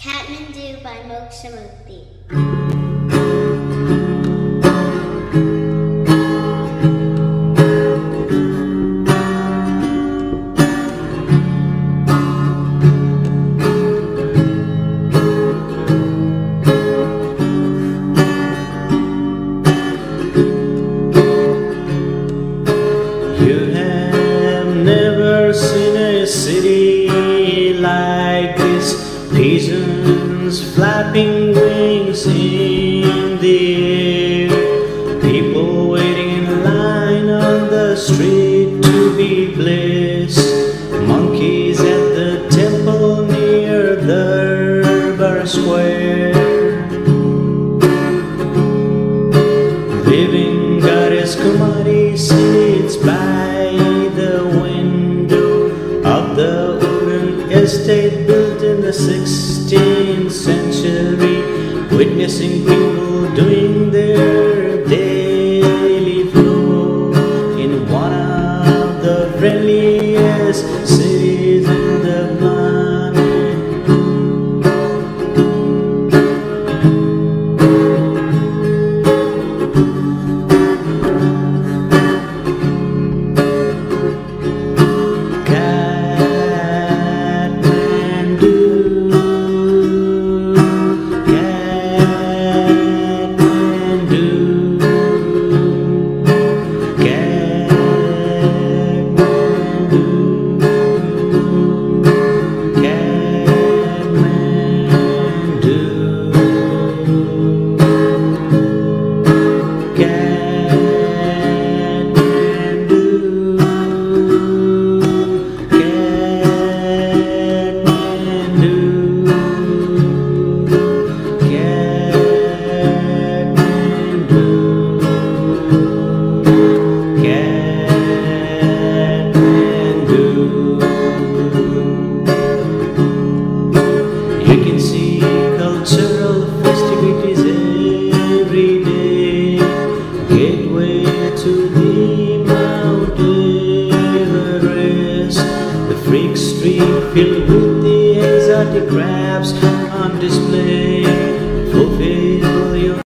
Kathmandu by Moksha Mukti. You have never seen a city like this. Pigeons flapping wings in the air, people waiting in line on the street to be blessed, monkeys at the temple near the bar square. Living goddess Kumari sits by the window of the wooden estate built in the 16th century, witnessing people doing their daily flow in one of the friendliest cities in the planet. You can see cultural festivities every day, gateway to the Mount Everest, the freak street filled with the exotic crabs on display.